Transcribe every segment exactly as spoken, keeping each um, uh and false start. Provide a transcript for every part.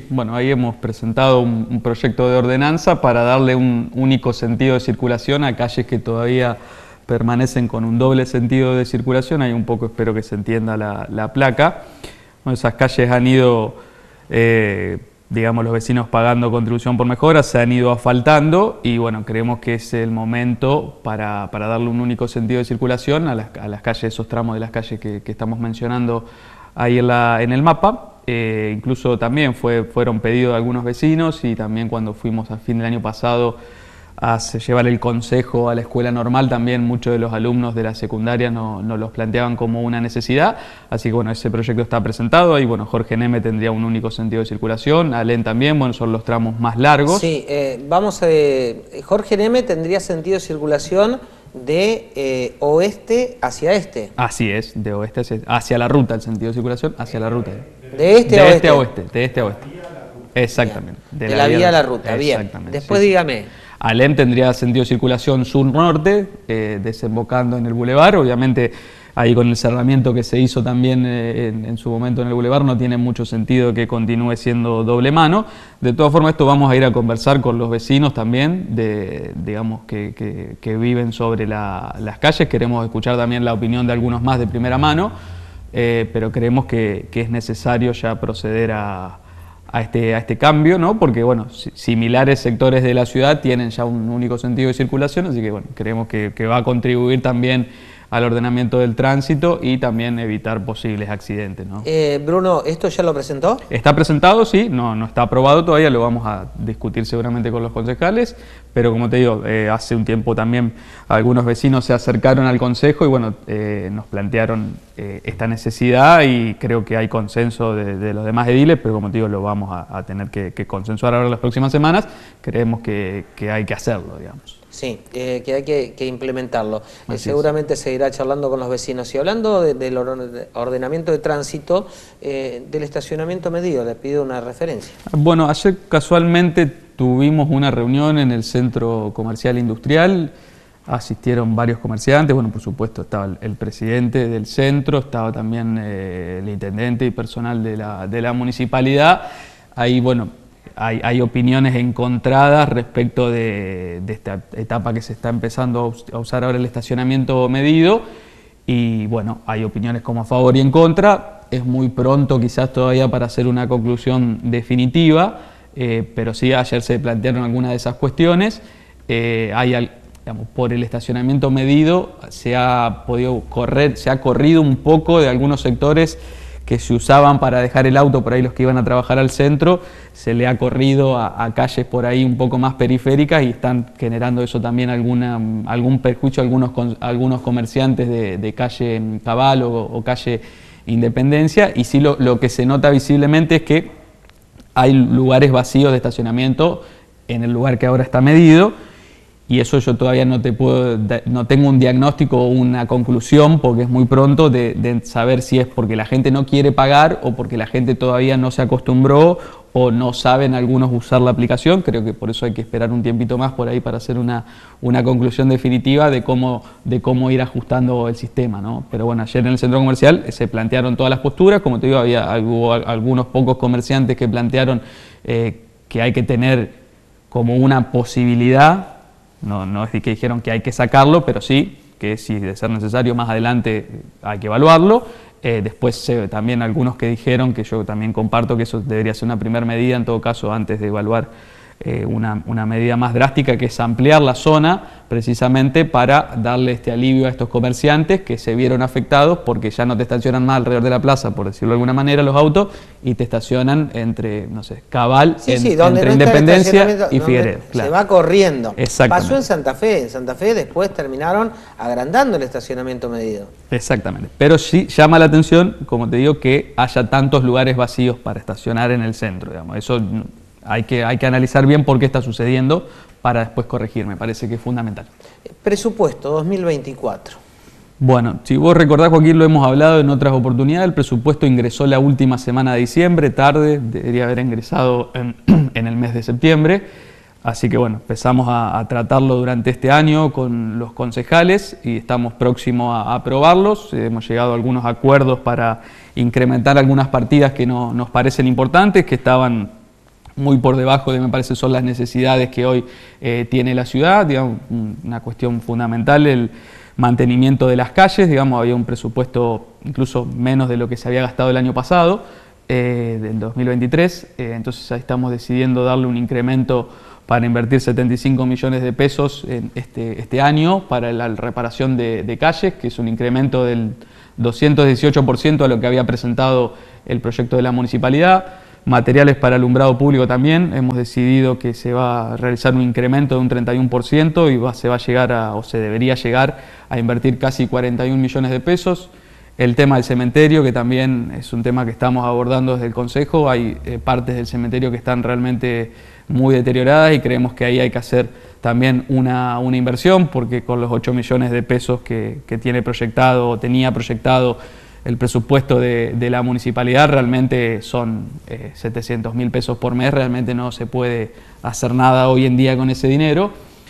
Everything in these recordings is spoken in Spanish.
bueno, ahí hemos presentado un, un proyecto de ordenanza para darle un único sentido de circulación a calles que todavía permanecen con un doble sentido de circulación. Ahí un poco espero que se entienda la, la placa. Bueno, esas calles han ido, eh, digamos, los vecinos pagando contribución por mejora, se han ido asfaltando y bueno, creemos que es el momento para, para darle un único sentido de circulación a las, a las calles, esos tramos de las calles que, que estamos mencionando ahí en, la, en el mapa. Eh, incluso también fue, fueron pedidos de algunos vecinos y también cuando fuimos a fin del año pasado a llevar el consejo a la escuela normal, también muchos de los alumnos de la secundaria nos no los planteaban como una necesidad. Así que bueno, ese proyecto está presentado y bueno, Jorge Neme tendría un único sentido de circulación, Alén también, bueno, son los tramos más largos. Sí, eh, vamos a... Eh, Jorge Neme tendría sentido de circulación de eh, oeste hacia este. Así es, de oeste hacia, hacia la ruta, el sentido de circulación hacia la ruta. De este de a este oeste. a oeste. De este a oeste. Exactamente. De, de la, la vía a la ruta, bien. Después sí, dígame. Sí. Alén tendría sentido de circulación sur-norte, eh, desembocando en el bulevar. Obviamente ahí con el cerramiento que se hizo también eh, en, en su momento en el bulevar no tiene mucho sentido que continúe siendo doble mano. De todas formas, esto vamos a ir a conversar con los vecinos también, de, digamos, que, que, que viven sobre la, las calles. Queremos escuchar también la opinión de algunos más de primera mano, eh, pero creemos que, que es necesario ya proceder a... A este, a este cambio, ¿no? Porque bueno, similares sectores de la ciudad tienen ya un único sentido de circulación, así que bueno, creemos que, que va a contribuir también al ordenamiento del tránsito y también evitar posibles accidentes, ¿no? Eh, Bruno, ¿esto ya lo presentó? Está presentado, sí, no, no está aprobado todavía, lo vamos a discutir seguramente con los concejales, pero como te digo, eh, hace un tiempo también algunos vecinos se acercaron al consejo y bueno, eh, nos plantearon eh, esta necesidad y creo que hay consenso de, de los demás ediles, pero como te digo, lo vamos a, a tener que, que consensuar ahora en las próximas semanas. Creemos que, que hay que hacerlo, digamos. Sí, eh, que hay que, que implementarlo. Eh, seguramente se irá charlando con los vecinos. Y hablando de, del ordenamiento de tránsito, eh, del estacionamiento medido, le pido una referencia. Bueno, ayer casualmente tuvimos una reunión en el Centro Comercial Industrial, asistieron varios comerciantes, bueno, por supuesto estaba el, el presidente del centro, estaba también eh, el intendente y personal de la, de la municipalidad. Ahí, bueno, Hay, hay opiniones encontradas respecto de, de esta etapa que se está empezando a usar ahora el estacionamiento medido y bueno, hay opiniones como a favor y en contra. Es muy pronto quizás todavía para hacer una conclusión definitiva, eh, pero sí ayer se plantearon algunas de esas cuestiones. Eh, hay, digamos, por el estacionamiento medido se ha podido correr, se ha corrido un poco de algunos sectores que se usaban para dejar el auto por ahí los que iban a trabajar al centro, se le ha corrido a, a calles por ahí un poco más periféricas y están generando eso también alguna, algún perjuicio a algunos, algunos comerciantes de, de calle Cabal o, o calle Independencia, y sí lo, lo que se nota visiblemente es que hay lugares vacíos de estacionamiento en el lugar que ahora está medido. Y eso yo todavía no te puedo, no tengo un diagnóstico o una conclusión porque es muy pronto de, de saber si es porque la gente no quiere pagar o porque la gente todavía no se acostumbró o no saben algunos usar la aplicación. Creo que por eso hay que esperar un tiempito más por ahí para hacer una, una conclusión definitiva de cómo, de cómo ir ajustando el sistema, ¿no? Pero bueno, ayer en el centro comercial se plantearon todas las posturas. Como te digo, había, hubo algunos pocos comerciantes que plantearon eh, que hay que tener como una posibilidad. No, no es que dijeron que hay que sacarlo, pero sí que si de ser necesario más adelante hay que evaluarlo. Eh, después eh, también algunos que dijeron, que yo también comparto, que eso debería ser una primera medida en todo caso antes de evaluar eh, una, una medida más drástica, que es ampliar la zona precisamente para darle este alivio a estos comerciantes que se vieron afectados porque ya no te estacionan más alrededor de la plaza, por decirlo de alguna manera, los autos, y te estacionan entre, no sé, Cabal, sí, en, sí, donde entre no Independencia y Figueredo. Claro. Se va corriendo. Exactamente. Pasó en Santa Fe, en Santa Fe después terminaron agrandando el estacionamiento medido. Exactamente, pero sí llama la atención, como te digo, que haya tantos lugares vacíos para estacionar en el centro, digamos. Eso hay que, hay que analizar bien por qué está sucediendo para después corregir, me parece que es fundamental. Presupuesto dos mil veinticuatro. Bueno, si vos recordás, Joaquín, lo hemos hablado en otras oportunidades, el presupuesto ingresó la última semana de diciembre, tarde, debería haber ingresado en, en el mes de septiembre, así que bueno, empezamos a, a tratarlo durante este año con los concejales y estamos próximos a, a aprobarlos. Hemos llegado a algunos acuerdos para incrementar algunas partidas que no, nos parecen importantes, que estaban muy por debajo de, me parece, son las necesidades que hoy eh, tiene la ciudad, digamos, una cuestión fundamental, el mantenimiento de las calles, digamos, había un presupuesto incluso menos de lo que se había gastado el año pasado, eh, del dos mil veintitrés, eh, entonces ahí estamos decidiendo darle un incremento para invertir setenta y cinco millones de pesos en este, este año para la reparación de, de calles, que es un incremento del doscientos dieciocho por ciento a lo que había presentado el proyecto de la municipalidad. Materiales para alumbrado público también, hemos decidido que se va a realizar un incremento de un treinta y uno por ciento y va, se va a llegar a, o se debería llegar a invertir casi cuarenta y un millones de pesos. El tema del cementerio, que también es un tema que estamos abordando desde el Consejo, hay eh, partes del cementerio que están realmente muy deterioradas y creemos que ahí hay que hacer también una, una inversión, porque con los ocho millones de pesos que, que tiene proyectado, o tenía proyectado el presupuesto de, de la municipalidad, realmente son eh, setecientos mil pesos por mes, realmente no se puede hacer nada hoy en día con ese dinero,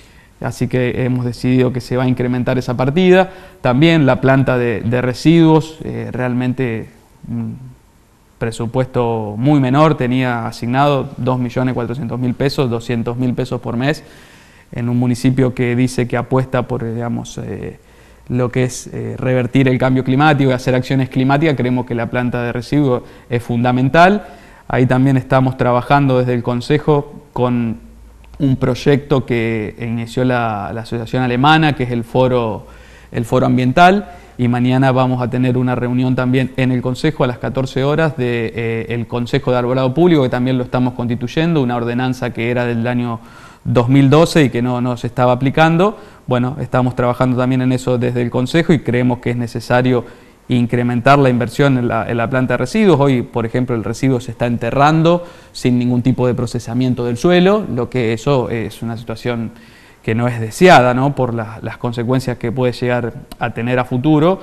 así que hemos decidido que se va a incrementar esa partida. También la planta de, de residuos, eh, realmente un presupuesto muy menor, tenía asignado dos millones cuatrocientos mil pesos, doscientos mil pesos por mes, en un municipio que dice que apuesta por, digamos, eh, lo que es eh, revertir el cambio climático y hacer acciones climáticas. Creemos que la planta de residuos es fundamental. Ahí también estamos trabajando desde el Consejo con un proyecto que inició la, la Asociación Alemana, que es el foro, el foro ambiental, y mañana vamos a tener una reunión también en el Consejo a las catorce horas del de, eh, Consejo de Arbolado Público, que también lo estamos constituyendo, una ordenanza que era del año dos mil doce y que no, no se estaba aplicando. Bueno, estamos trabajando también en eso desde el Consejo y creemos que es necesario incrementar la inversión en la, en la planta de residuos. Hoy, por ejemplo, el residuo se está enterrando sin ningún tipo de procesamiento del suelo, lo que eso es una situación que no es deseada, ¿no? Por la, las consecuencias que puede llegar a tener a futuro,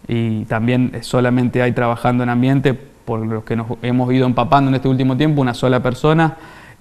y también solamente hay trabajando en ambiente, por los que nos hemos ido empapando en este último tiempo, una sola persona,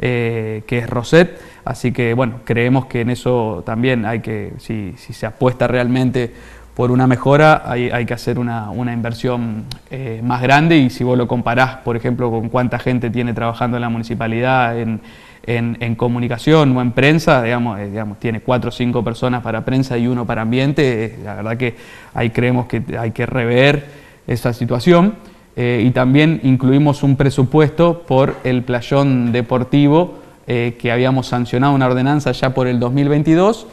Eh, que es Roset, así que bueno, creemos que en eso también hay que, si, si se apuesta realmente por una mejora, hay, hay que hacer una, una inversión eh, más grande, y si vos lo comparás, por ejemplo, con cuánta gente tiene trabajando en la municipalidad en, en, en comunicación o en prensa, digamos, eh, digamos, tiene cuatro o cinco personas para prensa y uno para ambiente, eh, la verdad que ahí creemos que hay que rever esa situación. Eh, y también incluimos un presupuesto por el playón deportivo eh, que habíamos sancionado una ordenanza ya por el dos mil veintidós,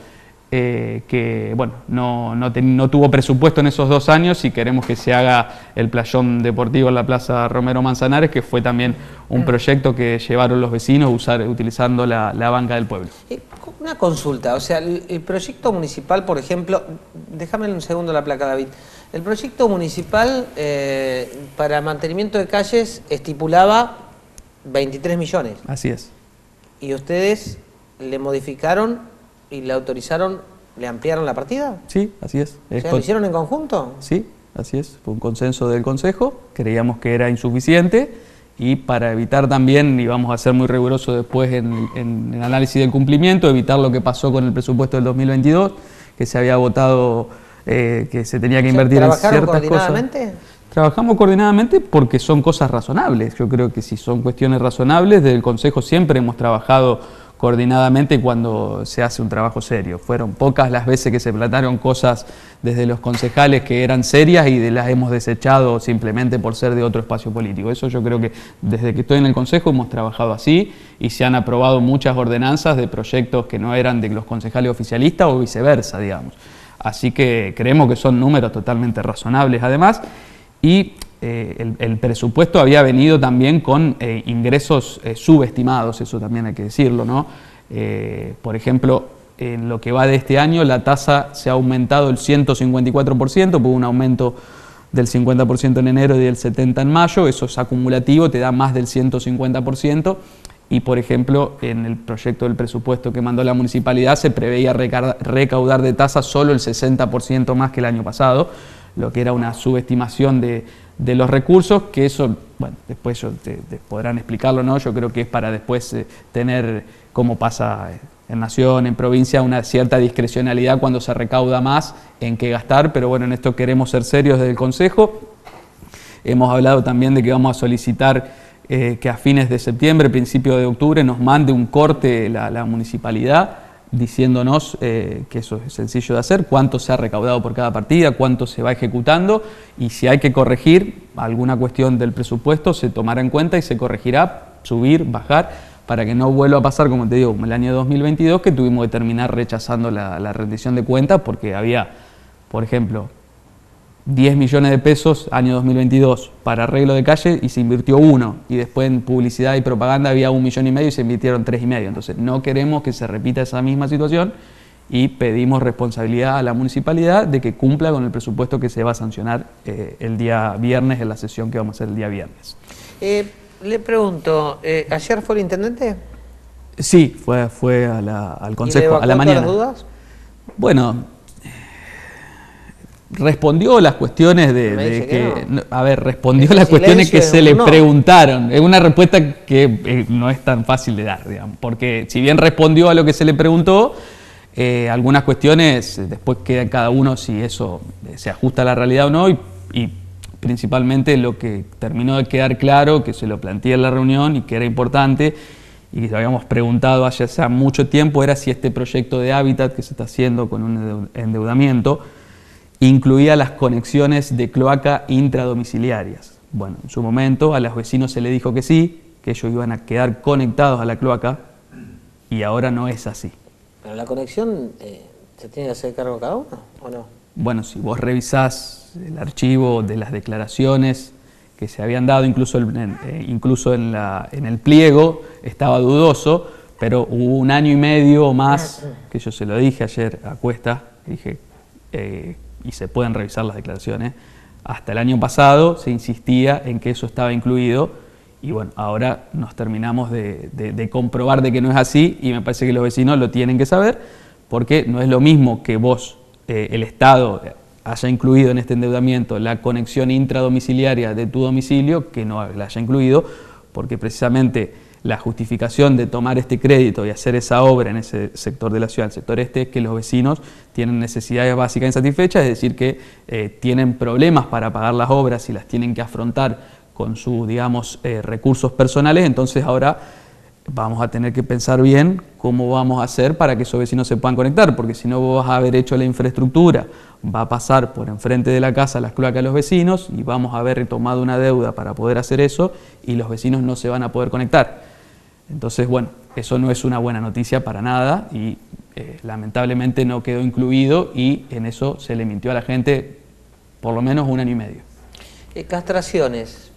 eh, que bueno, no, no, ten, no tuvo presupuesto en esos dos años, y queremos que se haga el playón deportivo en la Plaza Romero Manzanares, que fue también un proyecto que llevaron los vecinos usar, utilizando la, la banca del pueblo. Una consulta, o sea, el, el proyecto municipal, por ejemplo, déjame un segundo la placa, David. El proyecto municipal eh, para mantenimiento de calles estipulaba veintitrés millones. Así es. ¿Y ustedes le modificaron y le autorizaron, le ampliaron la partida? Sí, así es. O sea, ¿lo hicieron en conjunto? Sí, así es. Fue un consenso del Consejo, creíamos que era insuficiente, y para evitar también, y vamos a ser muy rigurosos después en, en el análisis del cumplimiento, evitar lo que pasó con el presupuesto del dos mil veintidós, que se había votado, eh, que se tenía que invertir en ciertas cosas. ¿Trabajaron coordinadamente? Trabajamos coordinadamente porque son cosas razonables. Yo creo que si son cuestiones razonables, desde el Consejo siempre hemos trabajado coordinadamente cuando se hace un trabajo serio. Fueron pocas las veces que se plantearon cosas desde los concejales que eran serias y de las hemos desechado simplemente por ser de otro espacio político. Eso yo creo que desde que estoy en el Consejo hemos trabajado así, y se han aprobado muchas ordenanzas de proyectos que no eran de los concejales oficialistas o viceversa, digamos. Así que creemos que son números totalmente razonables además, y Eh, el, el presupuesto había venido también con eh, ingresos eh, subestimados, eso también hay que decirlo, ¿no? Eh, por ejemplo, en lo que va de este año, la tasa se ha aumentado el ciento cincuenta y cuatro por ciento, hubo un aumento del cincuenta por ciento en enero y del setenta por ciento en mayo, eso es acumulativo, te da más del ciento cincuenta por ciento, y por ejemplo, en el proyecto del presupuesto que mandó la municipalidad se preveía recaudar de tasa solo el sesenta por ciento más que el año pasado, lo que era una subestimación de de los recursos, que eso, bueno, después yo, te, te podrán explicarlo, ¿no? Yo creo que es para después eh, tener, como pasa en nación, en provincia, una cierta discrecionalidad cuando se recauda más en qué gastar, pero bueno, en esto queremos ser serios desde el Consejo. Hemos hablado también de que vamos a solicitar eh, que a fines de septiembre, principio de octubre, nos mande un corte la, la municipalidad diciéndonos eh, que eso es sencillo de hacer, cuánto se ha recaudado por cada partida, cuánto se va ejecutando, y si hay que corregir alguna cuestión del presupuesto se tomará en cuenta y se corregirá, subir, bajar, para que no vuelva a pasar, como te digo, como el año dos mil veintidós, que tuvimos que terminar rechazando la, la rendición de cuentas porque había, por ejemplo, diez millones de pesos año dos mil veintidós para arreglo de calle y se invirtió uno, y después en publicidad y propaganda había un millón y medio y se invirtieron tres y medio. Entonces no queremos que se repita esa misma situación y pedimos responsabilidad a la municipalidad de que cumpla con el presupuesto que se va a sancionar eh, el día viernes, en la sesión que vamos a hacer el día viernes. Eh, le pregunto, eh, ¿ayer fue el intendente? Sí, fue, fue a la, al consejo, ¿Y le a la mañana. las dudas? Bueno, respondió las cuestiones de, de que, que no. a ver, respondió Ese las cuestiones que se le no. preguntaron. Es una respuesta que eh, no es tan fácil de dar, digamos, porque si bien respondió a lo que se le preguntó, eh, algunas cuestiones después queda cada uno si eso se ajusta a la realidad o no, y, y principalmente lo que terminó de quedar claro, que se lo planteé en la reunión y que era importante y que habíamos preguntado hace mucho tiempo, era si este proyecto de hábitat que se está haciendo con un endeudamiento incluía las conexiones de cloaca intradomiciliarias. Bueno, en su momento a los vecinos se les dijo que sí, que ellos iban a quedar conectados a la cloaca, y ahora no es así. ¿Pero la conexión eh, se tiene que hacer cargo cada uno o no? Bueno, si vos revisás el archivo de las declaraciones que se habían dado, incluso, el, eh, incluso en, la, en el pliego estaba dudoso, pero hubo un año y medio o más, que yo se lo dije ayer a Cuesta, dije... Eh, y se pueden revisar las declaraciones, hasta el año pasado se insistía en que eso estaba incluido, y bueno, ahora nos terminamos de, de, de comprobar de que no es así, y me parece que los vecinos lo tienen que saber, porque no es lo mismo que vos, eh, el Estado, haya incluido en este endeudamiento la conexión intradomiciliaria de tu domicilio, que no la haya incluido, porque precisamente la justificación de tomar este crédito y hacer esa obra en ese sector de la ciudad, el sector este, es que los vecinos tienen necesidades básicas insatisfechas, es decir, que eh, tienen problemas para pagar las obras y las tienen que afrontar con sus, digamos, eh, recursos personales. Entonces ahora vamos a tener que pensar bien cómo vamos a hacer para que esos vecinos se puedan conectar, porque si no vos vas a haber hecho la infraestructura, va a pasar por enfrente de la casa las cloacas de los vecinos y vamos a haber tomado una deuda para poder hacer eso y los vecinos no se van a poder conectar. Entonces, bueno, eso no es una buena noticia para nada y eh, lamentablemente no quedó incluido, y en eso se le mintió a la gente por lo menos un año y medio. Eh, castraciones.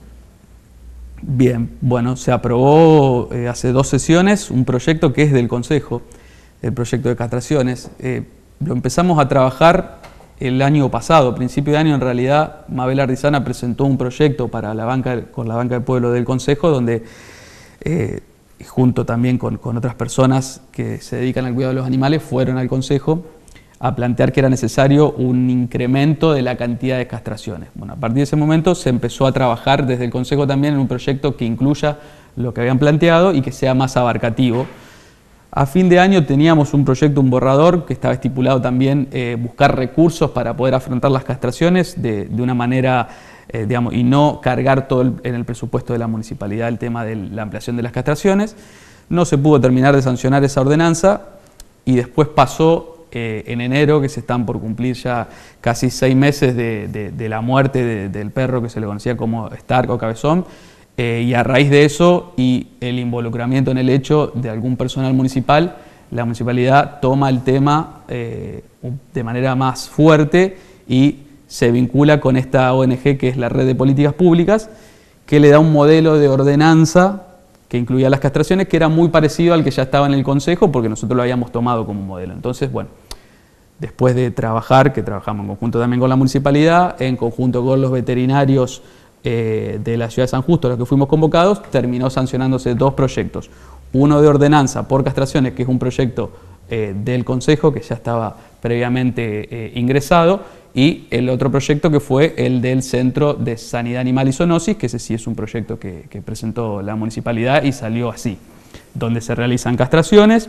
Bien, bueno, se aprobó eh, hace dos sesiones un proyecto que es del Consejo, el proyecto de castraciones. Eh, lo empezamos a trabajar el año pasado, a principio de año en realidad. Mabel Ardizana presentó un proyecto para la banca, con la Banca del Pueblo del Consejo, donde eh, junto también con, con otras personas que se dedican al cuidado de los animales, fueron al Consejo a plantear que era necesario un incremento de la cantidad de castraciones. Bueno, a partir de ese momento se empezó a trabajar desde el Consejo también en un proyecto que incluya lo que habían planteado y que sea más abarcativo. A fin de año teníamos un proyecto, un borrador, que estaba estipulado también eh, buscar recursos para poder afrontar las castraciones de, de una manera, eh, digamos, y no cargar todo el, en el presupuesto de la municipalidad el tema de la ampliación de las castraciones. No se pudo terminar de sancionar esa ordenanza y después pasó eh, en enero, que se están por cumplir ya casi seis meses de, de, de la muerte de, del perro que se le conocía como Stark o Cabezón. Eh, y a raíz de eso y el involucramiento en el hecho de algún personal municipal, la municipalidad toma el tema eh, de manera más fuerte y se vincula con esta O N G que es la Red de Políticas Públicas, que le da un modelo de ordenanza que incluía las castraciones, que era muy parecido al que ya estaba en el Consejo, porque nosotros lo habíamos tomado como modelo. Entonces, bueno, después de trabajar, que trabajamos en conjunto también con la municipalidad, en conjunto con los veterinarios Eh, de la ciudad de San Justo, a los que fuimos convocados, terminó sancionándose dos proyectos. Uno de ordenanza por castraciones, que es un proyecto eh, del Consejo que ya estaba previamente eh, ingresado, y el otro proyecto que fue el del Centro de Sanidad Animal y Zoonosis, que ese sí es un proyecto que, que presentó la municipalidad y salió así, donde se realizan castraciones,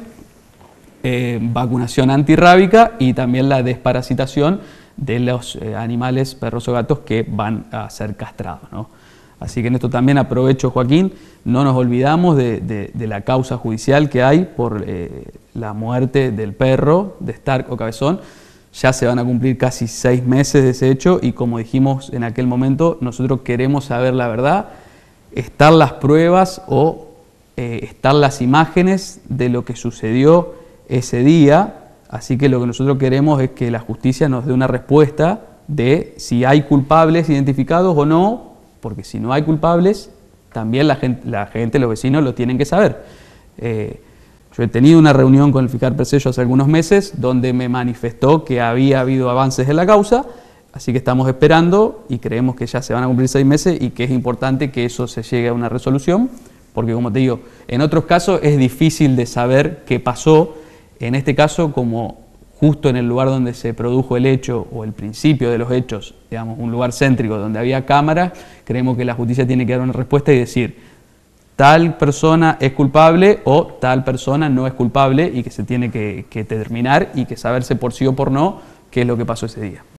eh, vacunación antirrábica y también la desparasitación de los eh, animales, perros o gatos que van a ser castrados, ¿no? Así que en esto también aprovecho, Joaquín, no nos olvidamos de, de, de la causa judicial que hay por eh, la muerte del perro de Stark o Cabezón. Ya se van a cumplir casi seis meses de ese hecho y, como dijimos en aquel momento, nosotros queremos saber la verdad, estar las pruebas o eh, estar las imágenes de lo que sucedió ese día. Así que lo que nosotros queremos es que la justicia nos dé una respuesta de si hay culpables identificados o no, porque si no hay culpables, también la gente, la gente los vecinos lo tienen que saber. Eh, yo he tenido una reunión con el fiscal Percello hace algunos meses donde me manifestó que había habido avances en la causa, así que estamos esperando y creemos que ya se van a cumplir seis meses y que es importante que eso se llegue a una resolución, porque, como te digo, en otros casos es difícil de saber qué pasó. En este caso, como justo en el lugar donde se produjo el hecho o el principio de los hechos, digamos, un lugar céntrico donde había cámaras, creemos que la justicia tiene que dar una respuesta y decir tal persona es culpable o tal persona no es culpable, y que se tiene que, que determinar y que saberse por sí o por no qué es lo que pasó ese día.